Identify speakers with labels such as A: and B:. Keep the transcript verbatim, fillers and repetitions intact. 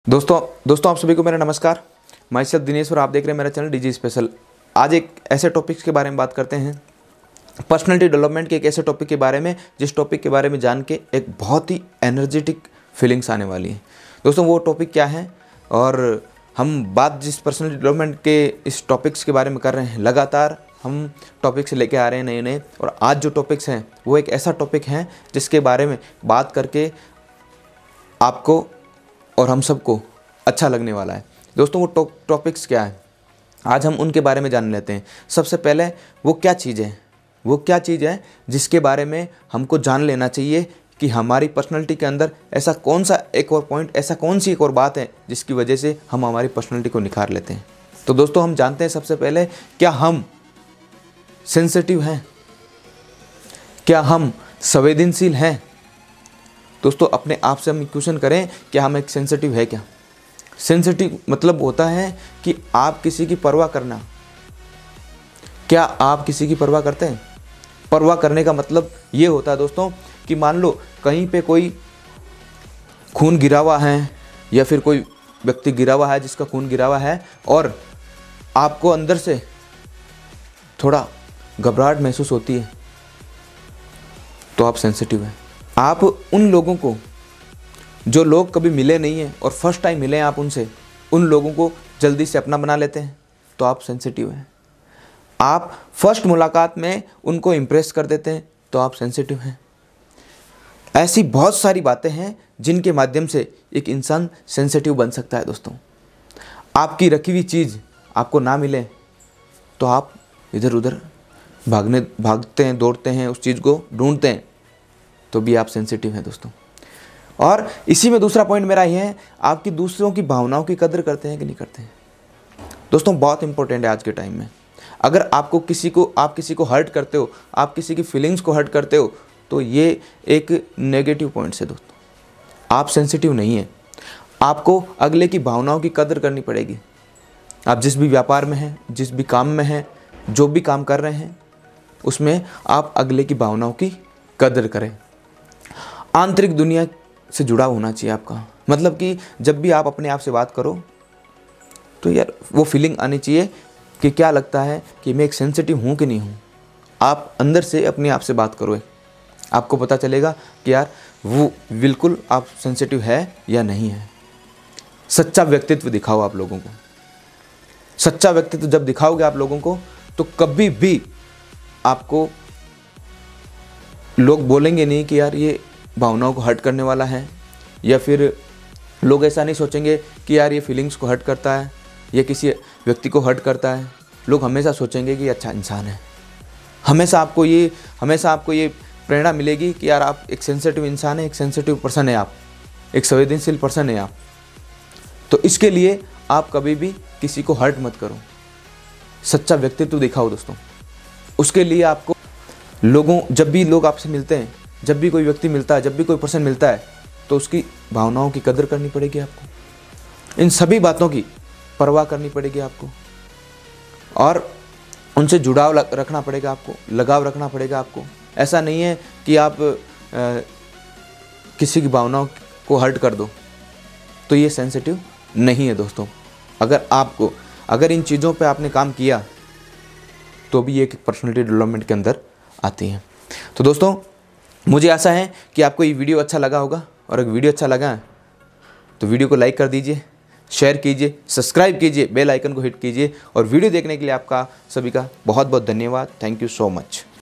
A: दोस्तों दोस्तों आप सभी को मेरा नमस्कार। मैं सर दिनेश और आप देख रहे हैं मेरा चैनल डीजी स्पेशल। आज एक ऐसे टॉपिक्स के बारे में बात करते हैं, पर्सनालिटी डेवलपमेंट के एक ऐसे टॉपिक के बारे में जिस टॉपिक के बारे में जान के एक बहुत ही एनर्जेटिक फीलिंग्स आने वाली है। दोस्तों वो टॉपिक क्या है और हम बात जिस पर्सनालिटी डेवलपमेंट के इस टॉपिक्स के बारे में कर रहे हैं, लगातार हम टॉपिक्स लेके आ रहे हैं नए नए, और आज जो टॉपिक्स हैं वो एक ऐसा टॉपिक है जिसके बारे में बात करके आपको और हम सबको अच्छा लगने वाला है। दोस्तों वो टॉपिक्स क्या है, आज हम उनके बारे में जान लेते हैं। सबसे पहले वो क्या चीज़ है वो क्या चीज़ है जिसके बारे में हमको जान लेना चाहिए कि हमारी पर्सनालिटी के अंदर ऐसा कौन सा एक और पॉइंट, ऐसा कौन सी एक और बात है जिसकी वजह से हम हमारी पर्सनालिटी को निखार लेते हैं। तो दोस्तों हम जानते हैं सबसे पहले, क्या हम सेंसिटिव हैं? क्या हम संवेदनशील हैं? दोस्तों अपने आप से हम क्वेश्चन करें, क्या हम एक सेंसिटिव है? क्या सेंसिटिव मतलब होता है कि आप किसी की परवाह करना। क्या आप किसी की परवाह करते हैं? परवाह करने का मतलब ये होता है दोस्तों कि मान लो कहीं पे कोई खून गिरा हुआ है या फिर कोई व्यक्ति गिरा हुआ है जिसका खून गिरा हुआ है और आपको अंदर से थोड़ा घबराहट महसूस होती है, तो आप सेंसिटिव हैं। आप उन लोगों को, जो लोग कभी मिले नहीं हैं और फर्स्ट टाइम मिले हैं आप उनसे, उन लोगों को जल्दी से अपना बना लेते हैं, तो आप सेंसिटिव हैं। आप फर्स्ट मुलाकात में उनको इम्प्रेस कर देते हैं, तो आप सेंसिटिव हैं। ऐसी बहुत सारी बातें हैं जिनके माध्यम से एक इंसान सेंसिटिव बन सकता है। दोस्तों आपकी रखी हुई चीज़ आपको ना मिले तो आप इधर उधर भागने भागते हैं, दौड़ते हैं, उस चीज़ को ढूंढते हैं, तो भी आप सेंसिटिव हैं दोस्तों। और इसी में दूसरा पॉइंट मेरा ये है, आपकी दूसरों की भावनाओं की कदर करते हैं कि नहीं करते हैं? दोस्तों बहुत इंपॉर्टेंट है आज के टाइम में। अगर आपको किसी को आप किसी को हर्ट करते हो, आप किसी की फीलिंग्स को हर्ट करते हो, तो ये एक नेगेटिव पॉइंट है दोस्तों। आप सेंसिटिव नहीं है। आपको अगले की भावनाओं की कदर करनी पड़ेगी। आप जिस भी व्यापार में हैं, जिस भी काम में हैं, जो भी काम कर रहे हैं, उसमें आप अगले की भावनाओं की कदर करें। आंतरिक दुनिया से जुड़ा होना चाहिए आपका, मतलब कि जब भी आप अपने आप से बात करो तो यार वो फीलिंग आनी चाहिए कि क्या लगता है कि मैं एक सेंसिटिव हूँ कि नहीं हूँ। आप अंदर से अपने आप से बात करो, आपको पता चलेगा कि यार वो बिल्कुल आप सेंसिटिव है या नहीं है। सच्चा व्यक्तित्व दिखाओ आप लोगों को। सच्चा व्यक्तित्व जब दिखाओगे आप लोगों को, तो कभी भी आपको लोग बोलेंगे नहीं कि यार ये भावनाओं को हर्ट करने वाला है, या फिर लोग ऐसा नहीं सोचेंगे कि यार ये फीलिंग्स को हर्ट करता है या किसी व्यक्ति को हर्ट करता है। लोग हमेशा सोचेंगे कि अच्छा इंसान है। हमेशा आपको ये हमेशा आपको ये प्रेरणा मिलेगी कि यार आप एक सेंसिटिव इंसान है, एक सेंसिटिव पर्सन है, आप एक संवेदनशील पर्सन है आप। तो इसके लिए आप कभी भी किसी को हर्ट मत करो, सच्चा व्यक्तित्व दिखाओ दोस्तों। उसके लिए आपको लोगों जब भी लोग आपसे मिलते हैं, जब भी कोई व्यक्ति मिलता है, जब भी कोई पर्सन मिलता है, तो उसकी भावनाओं की कदर करनी पड़ेगी आपको। इन सभी बातों की परवाह करनी पड़ेगी आपको, और उनसे जुड़ाव रखना पड़ेगा आपको, लगाव रखना पड़ेगा आपको। ऐसा नहीं है कि आप आ, किसी की भावनाओं को हर्ट कर दो, तो ये सेंसिटिव नहीं है दोस्तों। अगर आपको अगर इन चीज़ों पे आपने काम किया, तो भी ये एक पर्सनालिटी डेवलपमेंट के अंदर आती हैं। तो दोस्तों मुझे आशा है कि आपको ये वीडियो अच्छा लगा होगा, और अगर वीडियो अच्छा लगा तो वीडियो को लाइक कर दीजिए, शेयर कीजिए, सब्सक्राइब कीजिए, बेल आइकन को हिट कीजिए, और वीडियो देखने के लिए आपका सभी का बहुत बहुत धन्यवाद। Thank you so much.